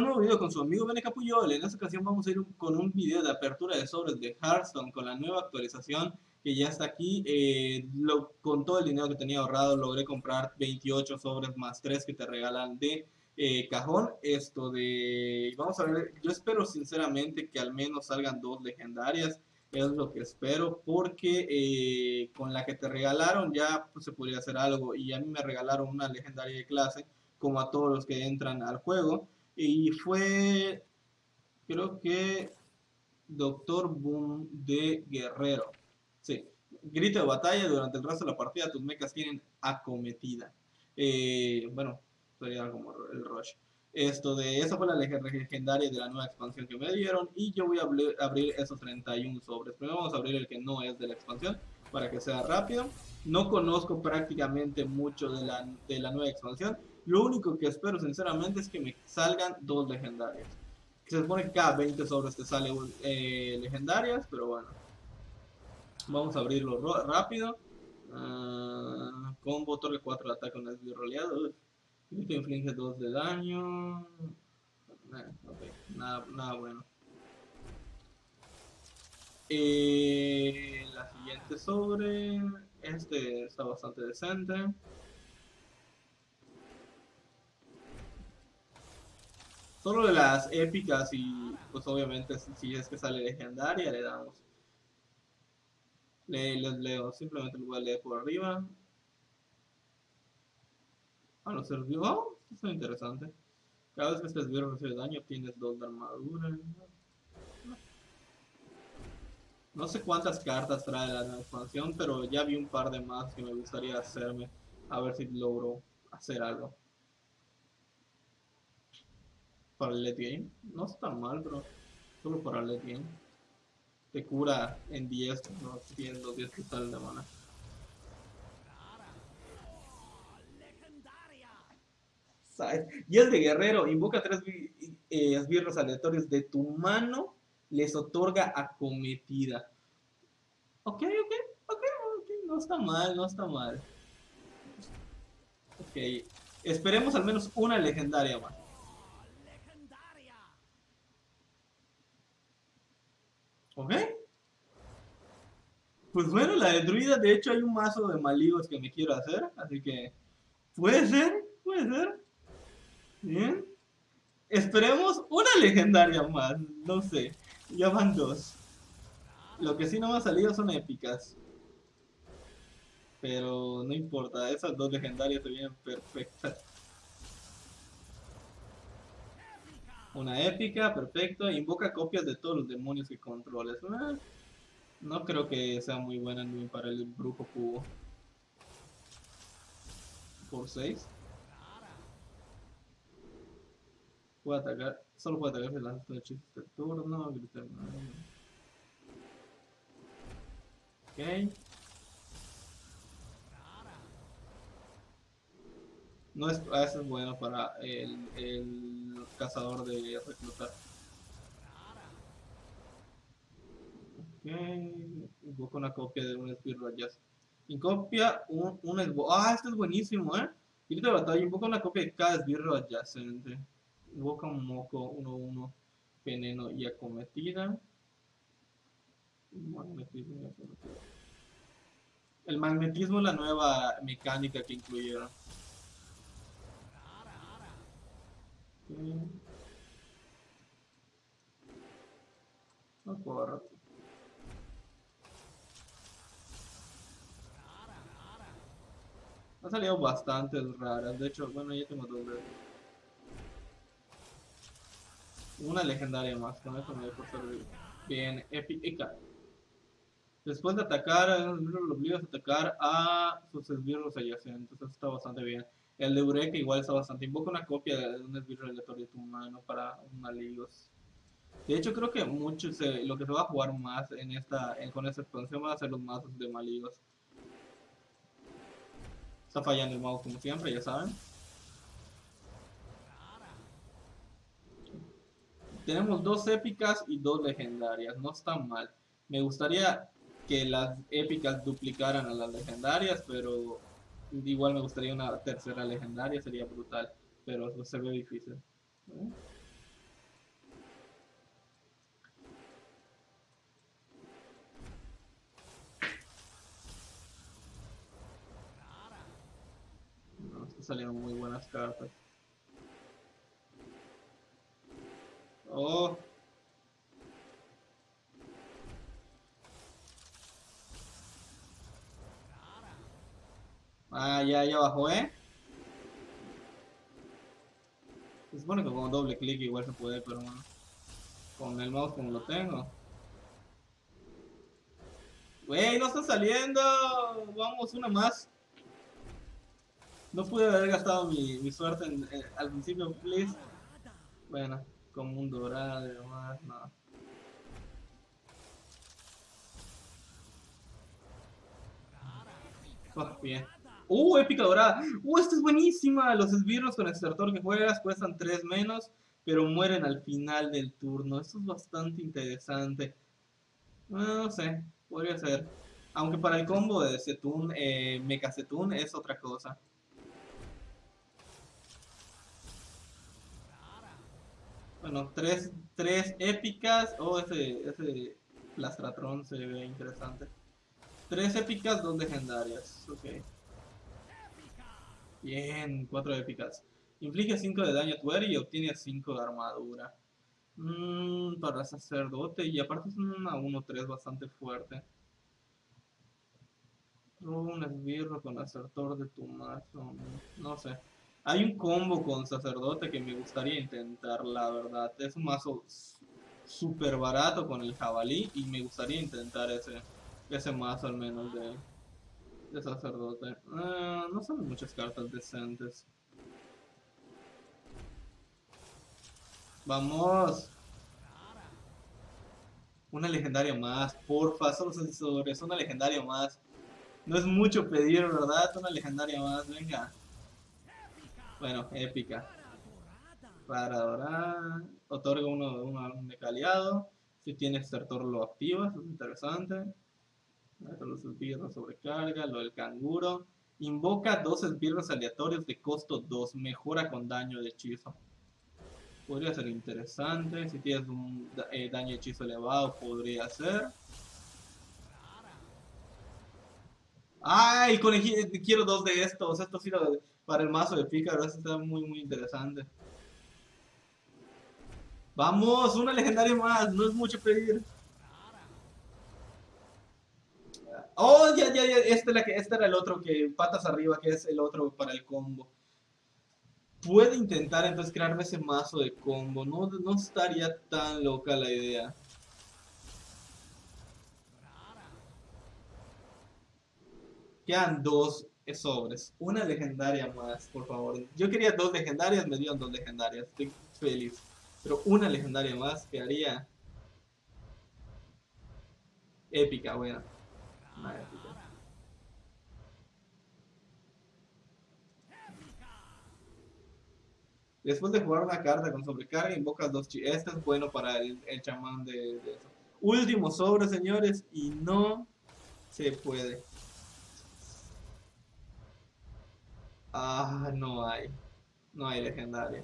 un nuevo video con su amigo Bene Capuyol. En esta ocasión vamos a ir con un video de apertura de sobres de Hearthstone con la nueva actualización que ya está aquí. Con todo el dinero que tenía ahorrado logré comprar 28 sobres más 3 que te regalan de cajón. Vamos a ver, yo espero sinceramente que al menos salgan dos legendarias. Es lo que espero porque con la que te regalaron ya pues, se podría hacer algo y a mí me regalaron una legendaria de clase como a todos los que entran al juego. Y fue, creo que, Doctor Boom de Guerrero. Sí, grito de batalla durante el resto de la partida, tus mechas tienen acometida. Bueno, sería como el rush. Esa fue la legendaria de la nueva expansión que me dieron y yo voy a abrir esos 31 sobres. Primero vamos a abrir el que no es de la expansión para que sea rápido. No conozco prácticamente mucho de la nueva expansión. Lo único que espero sinceramente es que me salgan dos legendarias. Se supone que cada 20 sobres te sale legendarias, pero bueno. Vamos a abrirlo rápido. Combo, torre 4 de ataque con esbirroleado. Grito inflige 2 de daño. Okay. Nada bueno. La siguiente sobre. Este está bastante decente. Solo de las épicas y pues obviamente si es que sale legendaria le damos. Les leo, simplemente lo voy a leer por arriba. A los servidores. Oh, esto es interesante. Cada vez que este esbirro recibe daño, obtienes 2 de armadura. No sé cuántas cartas trae la nueva expansión, pero ya vi un par de más que me gustaría hacerme. A ver si logro hacer algo. Para el late game. No está mal, pero solo para el late game. Te cura en 10, no tienes los 10 cristales de mana. ¿Sabes? Y es de guerrero, invoca 3 esbirros aleatorios de tu mano, les otorga acometida. Ok, no está mal, no está mal. Ok, esperemos al menos una legendaria más. Ok. Pues bueno, la de druida, de hecho hay un mazo de maligos que me quiero hacer, así que puede ser, puede ser. Bien. Esperemos una legendaria más, no sé. Ya van dos. Lo que sí no me ha salido son épicas. Pero no importa, esas dos legendarias se vienen perfectas. Una épica, perfecto. Invoca copias de todos los demonios que controles. No creo que sea muy buena ni para el brujo cubo. Por 6. Puede atacar. Solo puede atacar si lanza un hechizo este turno. Gritar. Ok. No es, eso es bueno para el cazador de reclutar. Ok. Invoca una copia de un esbirro adyacente. Copia un esbirro. Ah, este es buenísimo, ¿eh? Grito de batalla. Invoca una copia de cada esbirro adyacente. Invoca un moco 1-1. Veneno y acometida. Magnetismo. El magnetismo es la nueva mecánica que incluyeron. No puedo. Han salido bastantes raras. De hecho, bueno, ya tengo dos de una legendaria más. Con eso me voy por servir. Bien, épica. Después de atacar, lo obligas a atacar a sus esbirros adyacentes. Eso está bastante bien. El de Eureka igual está bastante. Invoca una copia de un esbirro aleatorio de tu mano para un maligos. De hecho, creo que lo que se va a jugar más con esta expansión van a ser los mazos de maligos. Está fallando el mago como siempre, ya saben. Tenemos dos épicas y dos legendarias. No está mal. Me gustaría que las épicas duplicaran a las legendarias, pero igual me gustaría una tercera legendaria, sería brutal. Pero se ve difícil. salieron muy buenas cartas. Oh. Ah, ya bajó, ¿eh? Se supone que con doble clic igual se puede, pero bueno, con el mouse como lo tengo. Wey, no está saliendo. Vamos, una más. No pude haber gastado mi suerte al principio, please. Bueno, como un dorado y demás, no. Oh, bien. Épica dorada. Esta es buenísima. Los esbirros con extractor que juegas cuestan 3 menos, pero mueren al final del turno. Esto es bastante interesante. No sé, podría ser. Aunque para el combo de Zetun, Mecha Zetun es otra cosa. Bueno, tres épicas. Ese Plastratron se ve interesante. 3 épicas, 2 legendarias. Ok. Bien, 4 épicas. Inflige 5 de daño a tu héroe y obtiene 5 de armadura. Para sacerdote. Y aparte es una 1-3 bastante fuerte. Roba un esbirro con acertor de tu mazo. No sé. Hay un combo con sacerdote que me gustaría intentar, la verdad. Es un mazo súper barato con el jabalí y me gustaría intentar ese mazo al menos de sacerdote. No son muchas cartas decentes. Vamos. Una legendaria más, porfa, solo sensores, una legendaria más. No es mucho pedir, ¿verdad? Una legendaria más, venga. Bueno, épica. Para adorar. Otorga un mecha aliado. Si tiene extractor lo activa, eso es interesante. Los esbirros sobrecarga, lo del canguro. Invoca 2 esbirros aleatorios de costo 2. Mejora con daño de hechizo. Podría ser interesante. Si tienes un daño de hechizo elevado, podría ser. ¡Ay, conejillo! Quiero 2 de estos. Esto sí para el mazo de pícaro. Esto está muy interesante. Vamos, una legendaria más. No es mucho pedir. Oh, ya. Este era el otro que patas arriba, que es el otro para el combo. Puede intentar entonces crearme ese mazo de combo. No estaría tan loca la idea. Quedan 2 sobres. Una legendaria más, por favor. Yo quería 2 legendarias, me dieron 2 legendarias. Estoy feliz. Pero una legendaria más quedaría épica, buena. Una épica. Después de jugar una carta con sobrecarga, invocas 2 chi. Este es bueno para el chamán de eso. Último sobre, señores, y no se puede. Ah, no hay. No hay legendaria.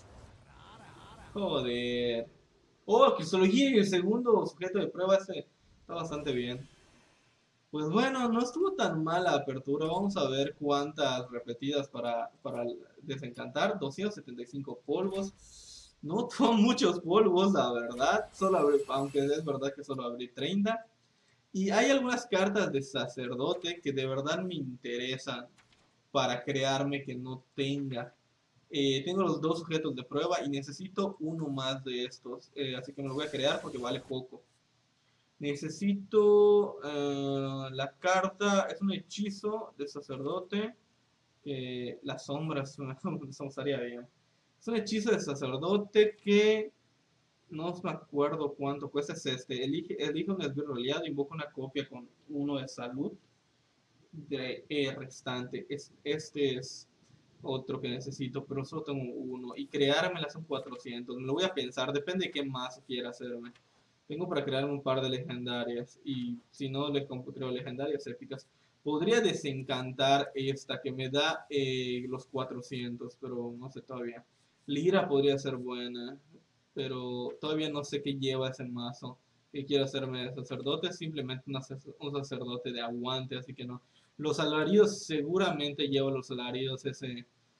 Joder. Oh, cristología y el segundo sujeto de prueba ese está bastante bien. Pues bueno, no estuvo tan mal la apertura. Vamos a ver cuántas repetidas para desencantar. 275 polvos. No son muchos polvos, la verdad. Aunque es verdad que solo abrí 30. Y hay algunas cartas de sacerdote que de verdad me interesan para crearme que no tenga. Tengo los 2 sujetos de prueba y necesito uno más de estos. Así que me lo voy a crear porque vale poco. Necesito la carta, es un hechizo de sacerdote. La sombra me estaría bien. Es un hechizo de sacerdote que no me acuerdo cuánto cuesta. Es este. Elige un esbirro aliado, invoca una copia con 1 de salud de restante. Este es otro que necesito, pero solo tengo uno. Y creármela son 400. Me lo voy a pensar, depende de qué más quiera hacerme. Tengo para crear un par de legendarias. Y si no le creo legendarias épicas. Podría desencantar esta que me da los 400, pero no sé todavía. Lira podría ser buena, pero todavía no sé qué lleva ese mazo. Que quiero hacerme de sacerdote, simplemente un sacerdote de aguante, así que no. Los alaridos seguramente llevo los alaridos ese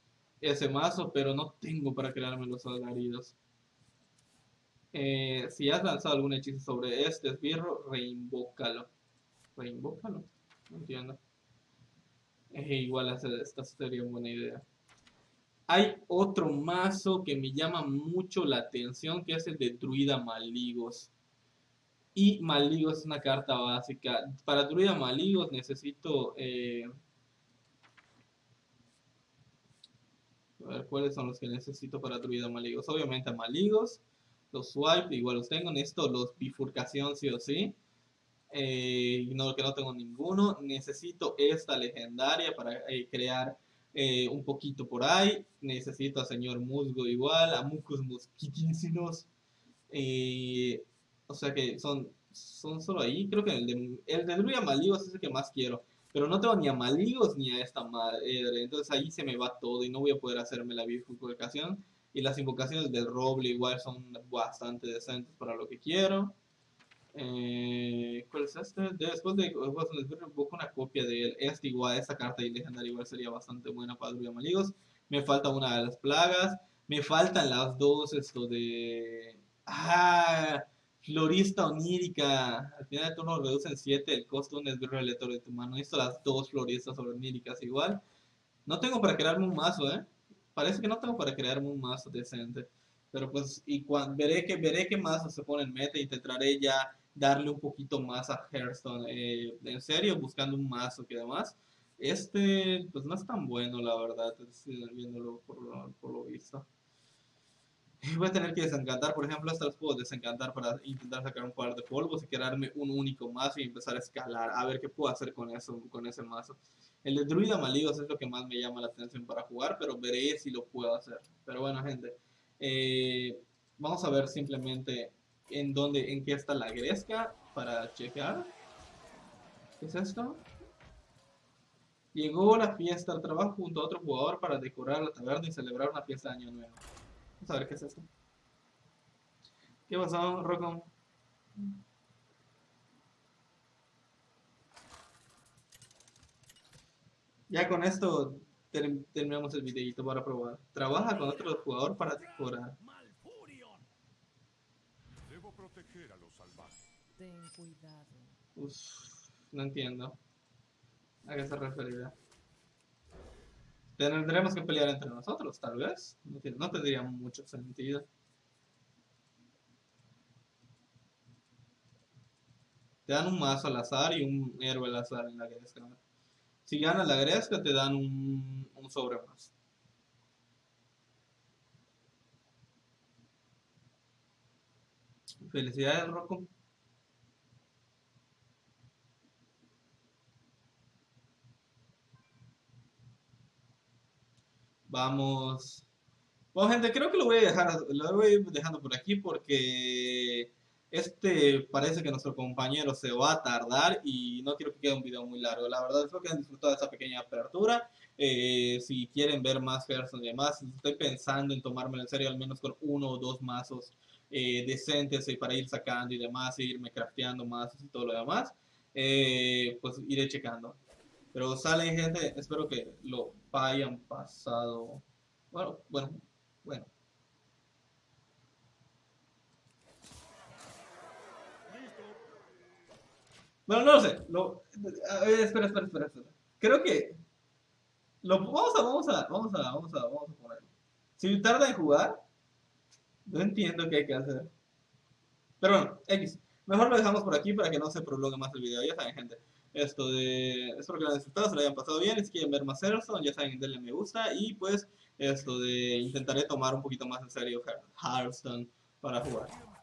ese mazo, pero no tengo para crearme los alaridos. Si has lanzado algún hechizo sobre este esbirro, reinvócalo. Reinvócalo. No entiendo. Igual esta sería una buena idea. Hay otro mazo que me llama mucho la atención, que es el de Druida Maligos. Y Maligos es una carta básica. Para Druida Maligos necesito... a ver, ¿cuáles son los que necesito para Druida Maligos? Obviamente a Maligos. Los Swipe, igual los tengo. Necesito los Bifurcación sí o sí. No, que no tengo ninguno. Necesito esta legendaria para crear un poquito por ahí. Necesito a Señor Musgo igual, a Mucus Mosquitísimos. O sea que son solo ahí. Creo que el de Druida Maligos es el que más quiero. Pero no tengo ni a Maligos ni a esta madre. Entonces ahí se me va todo y no voy a poder hacerme la bifurcación. Y las invocaciones del roble igual son bastante decentes para lo que quiero. ¿Cuál es este? Después de busco una copia de él. Este igual, esta carta legendaria igual sería bastante buena para Druida Maligos. Me falta una de las plagas. Me faltan las dos, esto de... Ah, Florista Onírica. Al final de turno reducen 7 el costo de un esbirro aleatorio de tu mano. Necesito las dos floristas oníricas igual. No tengo para crearme un mazo, ¿eh? Parece que no tengo para crearme un mazo decente. Pero pues, veré qué mazo se pone en meta. Intentaré ya darle un poquito más a Hearthstone. En serio, buscando un mazo que además, pues no es tan bueno, la verdad, viéndolo por lo visto. Voy a tener que desencantar, por ejemplo, estas los puedo desencantar para intentar sacar un par de polvos y crearme un único mazo y empezar a escalar, a ver qué puedo hacer con eso, con ese mazo. El de Druida Maligos es lo que más me llama la atención para jugar, pero veré si lo puedo hacer. Pero bueno, gente, vamos a ver simplemente en qué está la gresca para checar. ¿Qué es esto? Llegó la fiesta al trabajo junto a otro jugador para decorar la taberna y celebrar una fiesta de Año Nuevo. Vamos a ver qué es esto. ¿Qué pasó, Rocco? Ya con esto terminamos el videito para probar. Trabaja con otro jugador para decorar. Debo proteger a los salvajes. Ten cuidado. Uf, no entiendo a qué se referirá. Tendremos que pelear entre nosotros, tal vez. No tendría mucho sentido. Te dan un mazo al azar y un héroe al azar en la gresca. Si ganas la gresca, te dan un sobre más. Felicidades, Rocco. Vamos. Bueno, gente, creo que lo voy a ir dejando por aquí porque parece que nuestro compañero se va a tardar y no quiero que quede un video muy largo. La verdad, espero que hayan disfrutado de esta pequeña apertura. Si quieren ver más Hearthstone y demás, estoy pensando en tomármelo en serio al menos con uno o dos mazos decentes para ir sacando y demás, e irme crafteando mazos y todo lo demás. Pues iré checando. Pero salen, gente, espero que lo hayan pasado. Bueno. Bueno, no lo sé. A ver, espera. Creo que vamos a ponerlo. Si tarda en jugar, no entiendo qué hay que hacer. Pero bueno, X. Mejor lo dejamos por aquí para que no se prolongue más el video. Ya saben, gente. Espero que lo hayan disfrutado, se lo hayan pasado bien. Si quieren ver más Hearthstone, ya saben, denle me gusta. Y pues, intentaré tomar un poquito más en serio Hearthstone para jugar.